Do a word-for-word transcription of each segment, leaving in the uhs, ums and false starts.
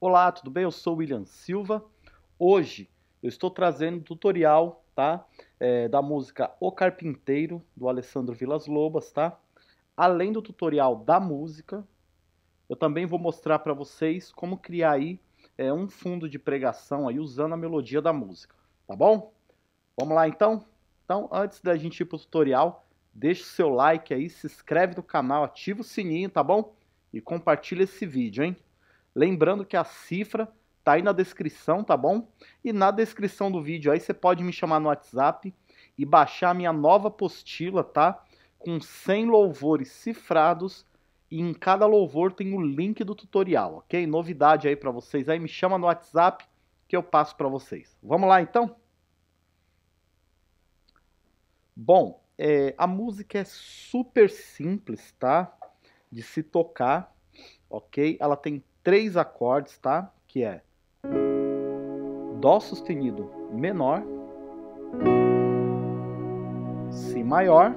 Olá, tudo bem? Eu sou o William Silva. Hoje eu estou trazendo um tutorial, tá? É, da música O Carpinteiro, do Alessandro Villas-Lobos, tá? Além do tutorial da música, eu também vou mostrar para vocês como criar aí é, um fundo de pregação aí usando a melodia da música, tá bom? Vamos lá então? Então, antes da gente ir pro tutorial, deixa o seu like aí, se inscreve no canal, ativa o sininho, tá bom? E compartilha esse vídeo, hein? Lembrando que a cifra tá aí na descrição, tá bom? E na descrição do vídeo aí você pode me chamar no WhatsApp e baixar a minha nova apostila, tá? Com cem louvores cifrados e em cada louvor tem o link do tutorial, ok? Novidade aí para vocês aí, me chama no WhatsApp que eu passo para vocês. Vamos lá então? Bom, é, a música é super simples, tá? De se tocar, ok? Ela tem três acordes, tá? Que é Dó sustenido menor, Si maior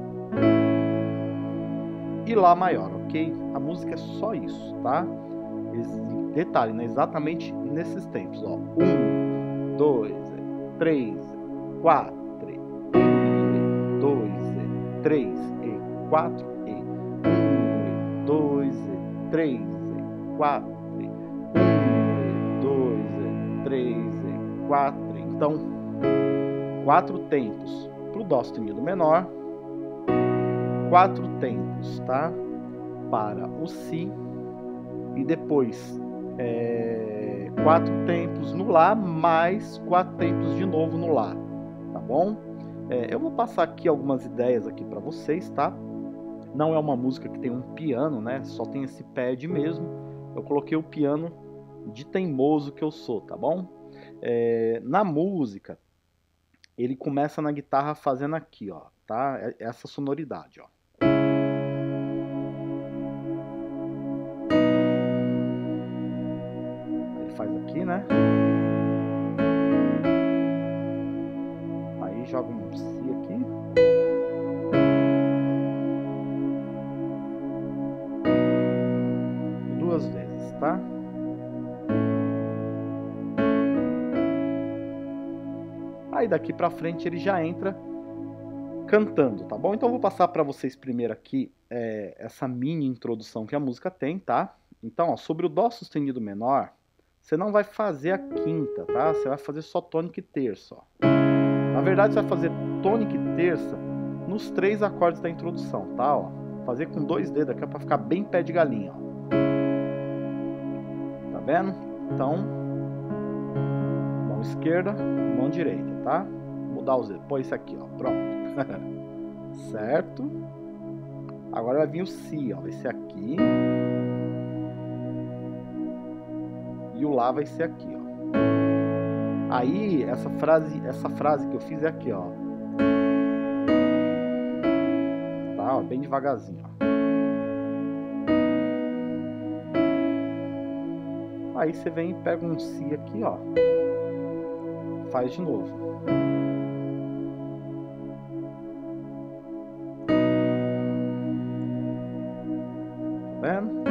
e Lá maior, ok? A música é só isso, tá? Esse detalhe, né? Exatamente nesses tempos, ó. Um, dois, três, quatro, um, dois, três e quatro e um, dois, três e quatro, um, dois, três e quatro. Então, quatro tempos para o Dó sustenido menor, quatro tempos, tá? Para o Si e depois é, quatro tempos no Lá, mais quatro tempos de novo no Lá, tá bom? É, eu vou passar aqui algumas ideias aqui para vocês, tá? Não é uma música que tem um piano, né? Só tem esse pad mesmo. Eu coloquei o piano de teimoso que eu sou, tá bom? É, na música, ele começa na guitarra fazendo aqui, ó, tá? Essa sonoridade, ó. Ele faz aqui, né? Aí joga um Si aqui. Duas vezes, tá? Aí daqui pra frente ele já entra cantando, tá bom? Então eu vou passar para vocês primeiro aqui é, essa mini introdução que a música tem, tá? Então, ó, sobre o Dó sustenido menor, você não vai fazer a quinta, tá? Você vai fazer só tônica e terça, ó. Na verdade, você vai fazer tônica e terça nos três acordes da introdução, tá? Ó, fazer com dois dedos aqui para ficar bem pé de galinha, ó. Tá vendo? Então, mão esquerda, mão direita, tá? Vou mudar os dedos. Põe isso aqui, ó. Pronto. Certo? Agora vai vir o Si, ó. Vai ser aqui. E o Lá vai ser aqui, ó. Aí, essa frase, essa frase que eu fiz é aqui, ó. Tá? Ó, bem devagarzinho, ó. Aí você vem e pega um Si aqui, ó. Faz de novo. Vendo?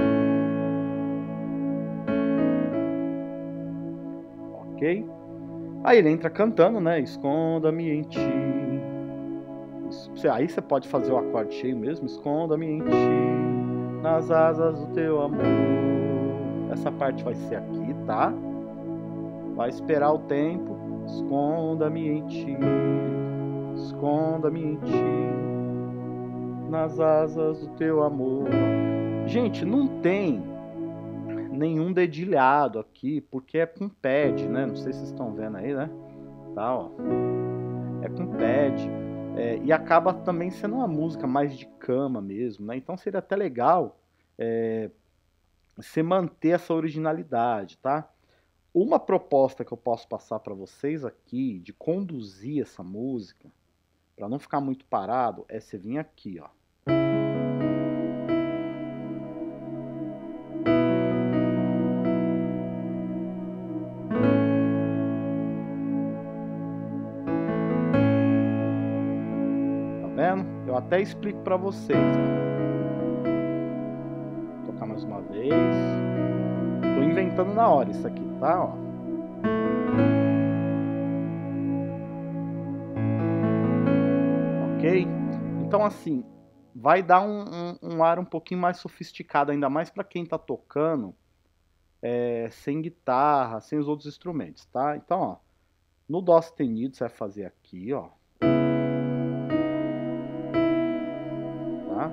Ok? Aí ele entra cantando, né? Esconda-me em ti. Aí você pode fazer o acorde cheio mesmo. Esconda-me em ti, nas asas do teu amor. Essa parte vai ser aqui, tá? Vai esperar o tempo. Esconda-me em ti, esconda-me em ti, nas asas do teu amor. Gente, não tem nenhum dedilhado aqui, porque é com pad, né? Não sei se vocês estão vendo aí, né? Tá, ó. É com pad. É, e acaba também sendo uma música mais de cama mesmo, né? Então seria até legal é, você manter essa originalidade, tá? Uma proposta que eu posso passar para vocês aqui, de conduzir essa música, para não ficar muito parado, é você vir aqui, ó. Eu até explico para vocês. Vou tocar mais uma vez. Tô inventando cantando na hora isso aqui, tá? Ó. Ok? Então assim, vai dar um, um, um ar um pouquinho mais sofisticado, ainda mais para quem tá tocando é, sem guitarra, sem os outros instrumentos, tá? Então, ó, no Dó sustenido você vai fazer aqui, ó. Tá?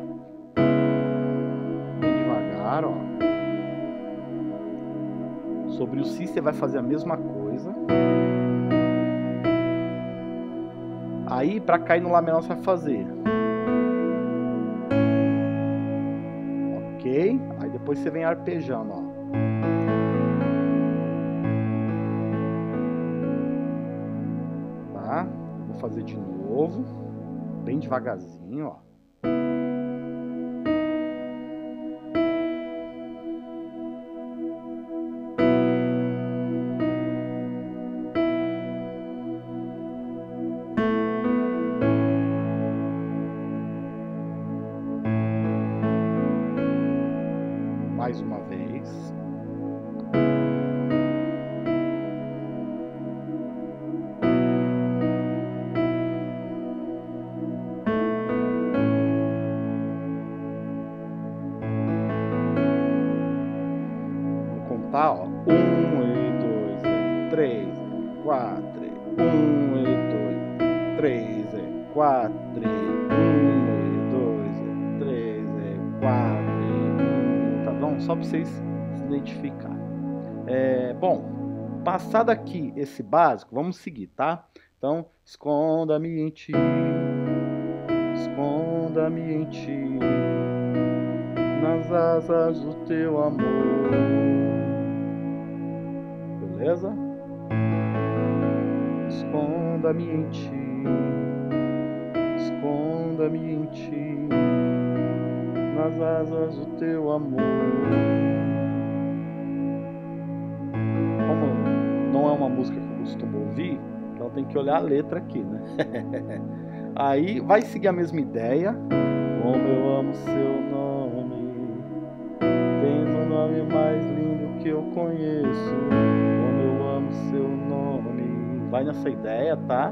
Bem devagar, ó. Sobre o Si você vai fazer a mesma coisa. Aí, para cair no Lá menor, você vai fazer. Ok? Aí depois você vem arpejando, ó. Tá? Vou fazer de novo. Bem devagarzinho, ó. Mais uma vez. Vou contar, ó. Um e dois, e três, e quatro, e um e dois, e três, e quatro, e um e dois, e três, e quatro, e um, tá bom? Só para vocês se identificarem. É, bom, passado aqui esse básico, vamos seguir, tá? Então, esconda-me em ti, esconda-me em ti, nas asas do teu amor. Beleza? Esconda-me em ti, esconda-me em ti, nas asas do teu amor. Como não é uma música que eu costumo ouvir, então tem que olhar a letra aqui, né? Aí vai seguir a mesma ideia. Como eu amo seu nome, tens um nome mais lindo que eu conheço. Como eu amo seu nome. Vai nessa ideia, tá?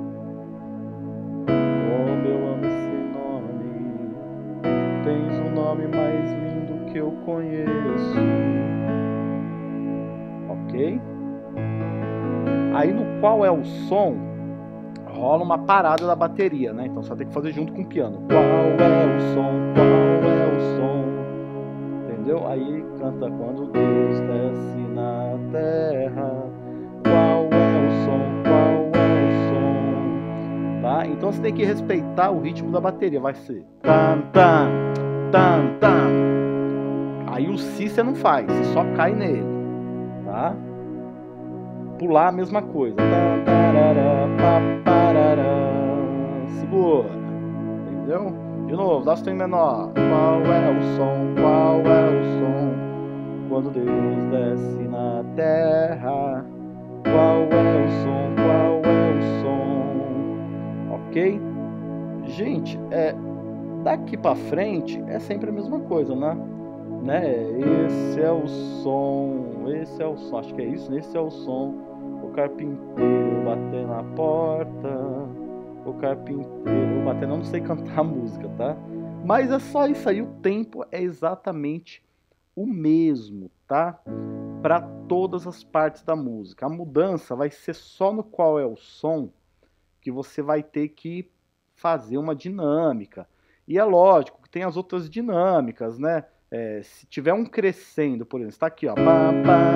Como eu amo esse nome, tens um nome mais lindo que eu conheço. Ok? Aí no qual é o som, rola uma parada da bateria, né? Então você vai ter que fazer junto com o piano. Qual é o som? Qual é o som? Entendeu? Aí canta quando Deus desce na terra. Qual é o som? Qual é o som? Tá? Então você tem que respeitar o ritmo da bateria. Vai ser tam, tam, tam, tam. Aí o Si você não faz, você só cai nele. Tá? Pular a mesma coisa. Segura. Entendeu? De novo, Dó sustenido menor. Qual é o som? Qual é o som? Quando Deus desce na terra. Qual é o som? Qual é o som? Ok? Gente, é, daqui pra frente é sempre a mesma coisa, né? né? Esse é o som, esse é o som, acho que é isso, esse é o som. O carpinteiro bater na porta, o carpinteiro bater, não sei cantar a música, tá? Mas é só isso aí, o tempo é exatamente o mesmo, tá? Para todas as partes da música. A mudança vai ser só no qual é o som que você vai ter que fazer uma dinâmica. E é lógico que tem as outras dinâmicas, né? É, se tiver um crescendo, por exemplo, está aqui, ó. Pá, pá,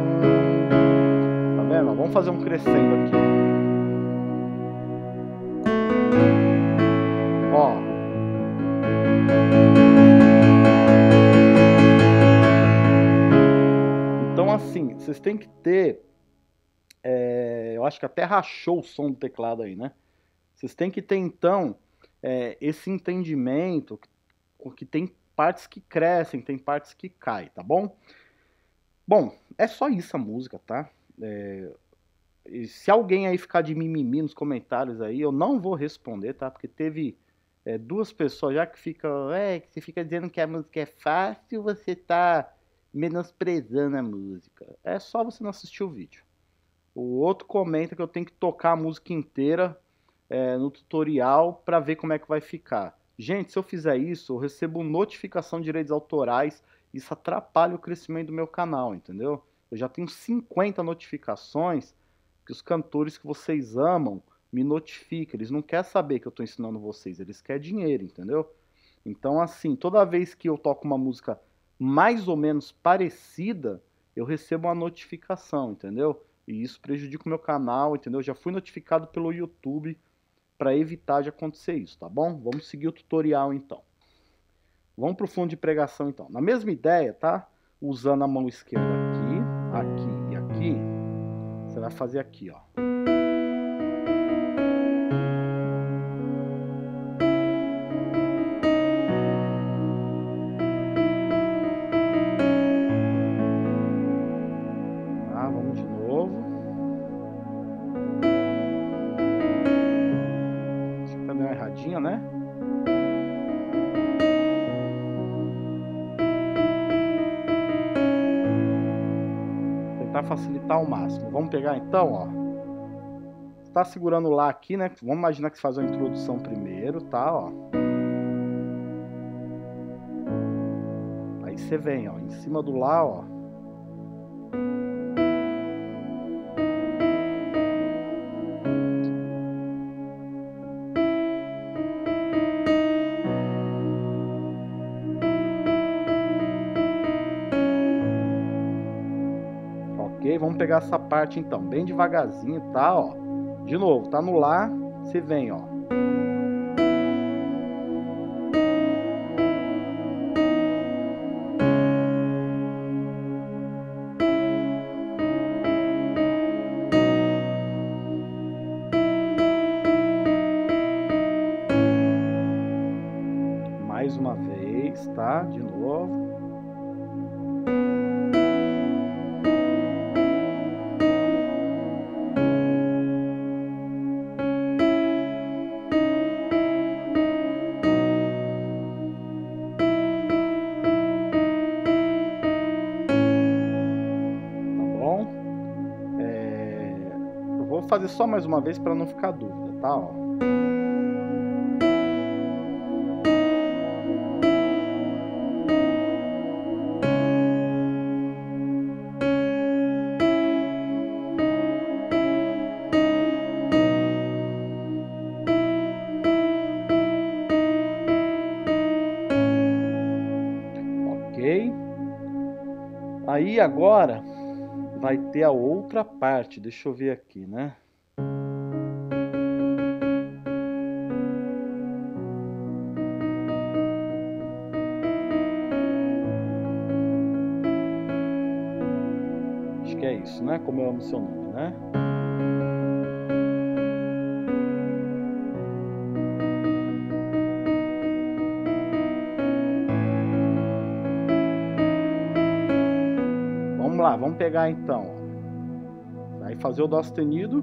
tá vendo? Vamos fazer um crescendo aqui. Ó. Então, assim, vocês têm que ter... É, eu acho que até rachou o som do teclado aí, né? Vocês têm que ter, então, é, esse entendimento que tem partes que crescem, tem partes que caem, tá bom? Bom, é só isso a música, tá? É, se alguém aí ficar de mimimi nos comentários aí, eu não vou responder, tá? Porque teve é, duas pessoas já que ficam, é, que você fica dizendo que a música é fácil, você tá menosprezando a música. É só você não assistir o vídeo. O outro comenta que eu tenho que tocar a música inteira é, no tutorial para ver como é que vai ficar. Gente, se eu fizer isso, eu recebo notificação de direitos autorais. Isso atrapalha o crescimento do meu canal, entendeu? Eu já tenho cinquenta notificações que os cantores que vocês amam me notificam. Eles não querem saber que eu estou ensinando vocês, eles querem dinheiro, entendeu? Então, assim, toda vez que eu toco uma música mais ou menos parecida, eu recebo uma notificação, entendeu? E isso prejudica o meu canal, entendeu? Já fui notificado pelo YouTube para evitar de acontecer isso, tá bom? Vamos seguir o tutorial então. Vamos para o fundo de pregação então. Na mesma ideia, tá? Usando a mão esquerda aqui, aqui e aqui, você vai fazer aqui, ó. Tá, vamos de novo. Acho que tá dando uma erradinha, né? Tentar facilitar ao máximo. Vamos pegar então, ó. Você tá segurando lá aqui, né? Vamos imaginar que você faz uma introdução primeiro, tá, ó. Aí você vem, ó, em cima do lá, ó. Ok? Vamos pegar essa parte então, bem devagarzinho, tá, ó. De novo, tá no lá, você vem, ó. Mais uma vez, tá? De novo. Vou fazer só mais uma vez para não ficar dúvida, tá? Ó. Ok? Aí agora vai ter a outra parte, deixa eu ver aqui, né? Acho que é isso, né? Como eu amo seu nome, né? Vamos lá, vamos pegar então. Vai fazer o dó sustenido.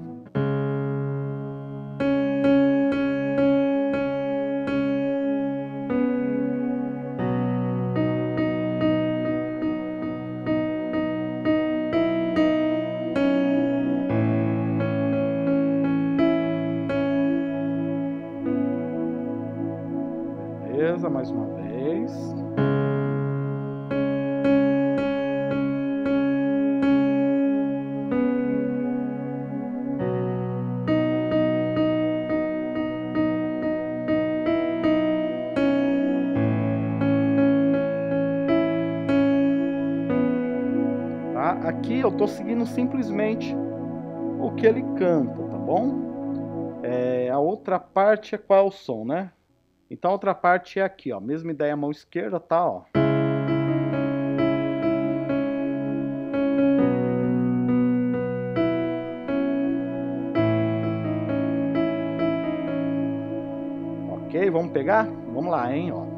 Beleza, mais uma vez. Tá? Aqui eu tô seguindo simplesmente o que ele canta, tá bom? É, a outra parte é qual é o som, né? Então a outra parte é aqui, ó. Mesma ideia, mão esquerda, tá, ó. Ok, vamos pegar? Vamos lá, hein, ó.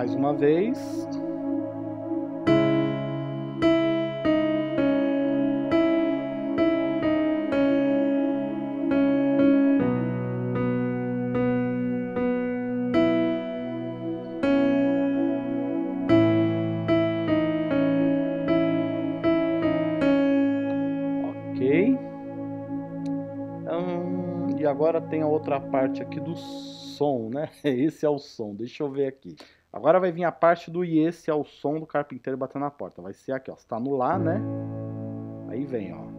Mais uma vez. Ok. Hum, e agora tem a outra parte aqui do som, né? Esse é o som. Deixa eu ver aqui. Agora vai vir a parte do e esse é o som do carpinteiro batendo na porta. Vai ser aqui, ó. Você tá no lá, né? Aí vem, ó.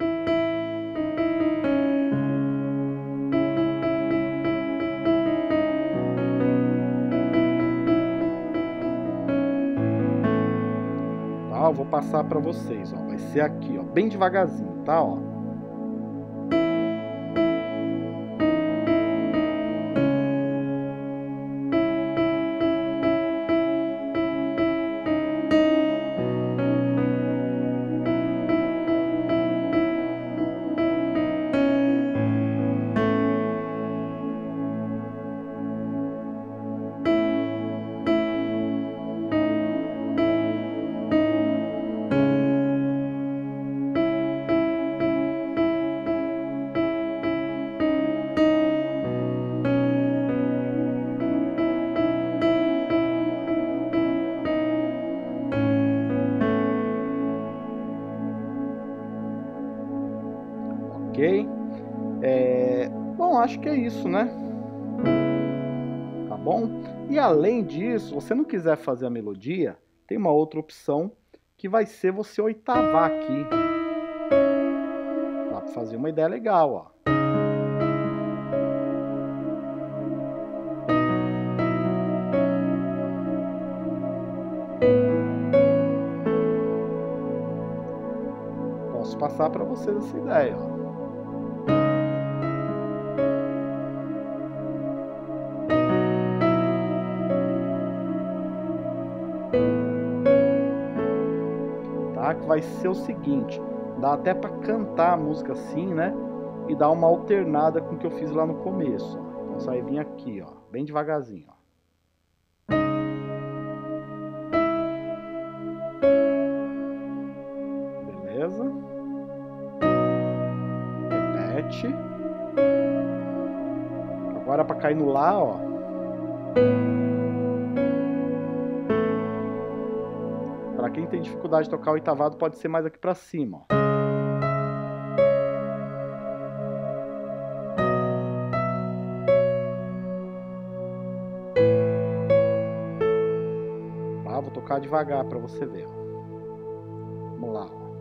Tá, eu vou passar pra vocês, ó. Vai ser aqui, ó. Bem devagarzinho, tá, ó. Ok? É... Bom, acho que é isso, né? Tá bom? E além disso, se você não quiser fazer a melodia, tem uma outra opção que vai ser você oitavar aqui. Dá pra fazer uma ideia legal, ó. Posso passar para vocês essa ideia, ó. Tá? Que vai ser o seguinte, dá até para cantar a música assim, né? E dar uma alternada com o que eu fiz lá no começo. Ó. Então só vai vir aqui, ó, bem devagarzinho, ó. Beleza? Repete. Agora para cair no lá, ó. Para quem tem dificuldade de tocar o oitavado, pode ser mais aqui para cima, ó. Tá? Vou tocar devagar para você ver, ó. Vamos lá, ó.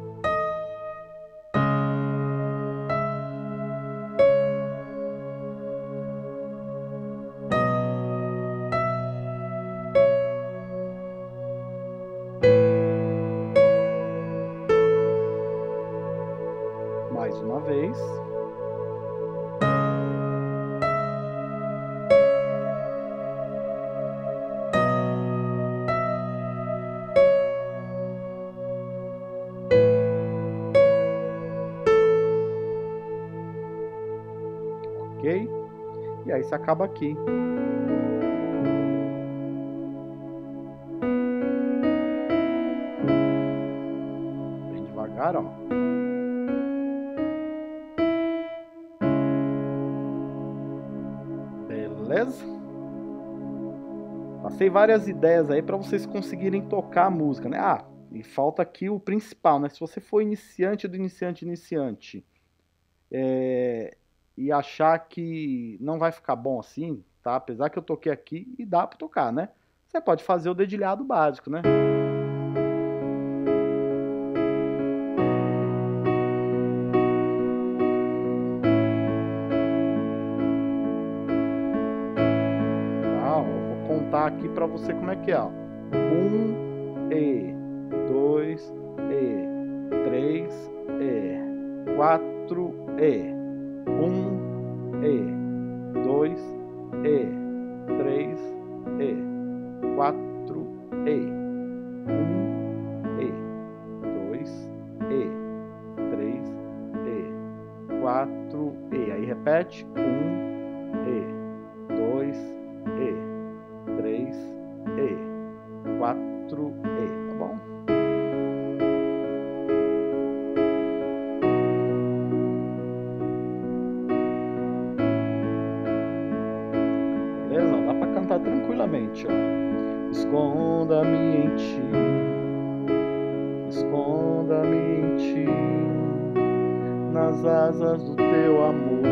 Mais uma vez. Ok? E aí você acaba aqui. Bem devagar, ó. Beleza? Passei várias ideias aí para vocês conseguirem tocar a música, né? Ah, e falta aqui o principal, né? Se você for iniciante do iniciante iniciante é, e achar que não vai ficar bom assim, tá? Apesar que eu toquei aqui e dá para tocar, né? Você pode fazer o dedilhado básico, né? Contar aqui para você como é que é, ó. Um E, dois E, três E, quatro E, um E, dois E, três E, quatro E, um E, dois E, três E, quatro E. Aí repete, um E, dois E, três E, seguinte, ó. Esconda-me em ti, esconda-me em ti, nas asas do teu amor.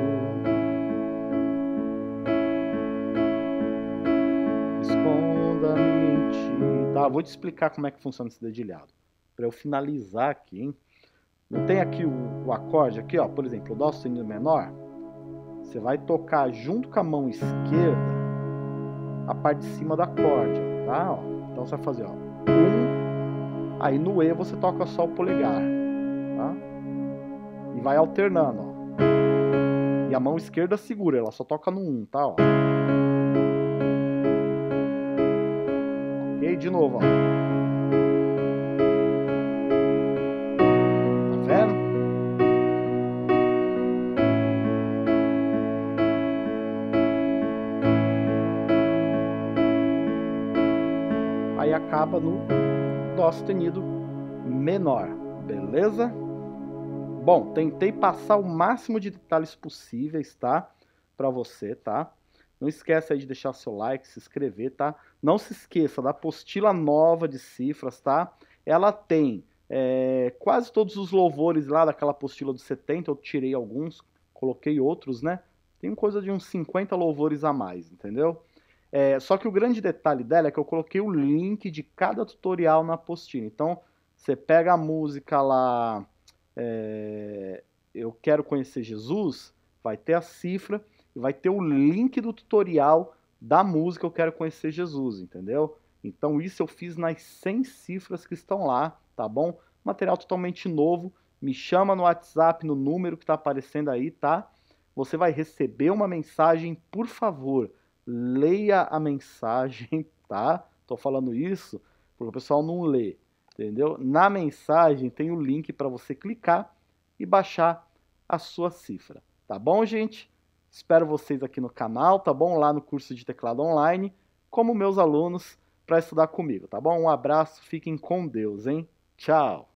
Esconda-me em ti. Tá, vou te explicar como é que funciona esse dedilhado. Para eu finalizar aqui, hein? Não tem aqui o, o acorde aqui, ó, por exemplo, o dó sustenido menor. Você vai tocar junto com a mão esquerda a parte de cima do acorde, ó, tá? Ó. Então você vai fazer, ó, um, aí no E você toca só o polegar, tá? E vai alternando, ó. E a mão esquerda segura, ela só toca no um, tá? Ó. Ok? De novo, ó. Tá vendo? Aí acaba no dó sustenido menor, beleza? Bom, tentei passar o máximo de detalhes possíveis, tá? Pra você, tá? Não esquece aí de deixar seu like, se inscrever, tá? Não se esqueça da apostila nova de cifras, tá? Ela tem é, quase todos os louvores lá daquela apostila dos setenta, eu tirei alguns, coloquei outros, né? Tem coisa de uns cinquenta louvores a mais, entendeu? É, só que o grande detalhe dela é que eu coloquei o link de cada tutorial na apostila. Então, você pega a música lá, é, eu quero conhecer Jesus, vai ter a cifra e vai ter o link do tutorial da música eu quero conhecer Jesus, entendeu? Então isso eu fiz nas cem cifras que estão lá, tá bom? Material totalmente novo, me chama no WhatsApp, no número que está aparecendo aí, tá? Você vai receber uma mensagem, por favor, leia a mensagem, tá? Tô falando isso porque o pessoal não lê, entendeu? Na mensagem tem o link para você clicar e baixar a sua cifra, tá bom, gente? Espero vocês aqui no canal, tá bom? Lá no curso de teclado online, como meus alunos, para estudar comigo, tá bom? Um abraço, fiquem com Deus, hein? Tchau!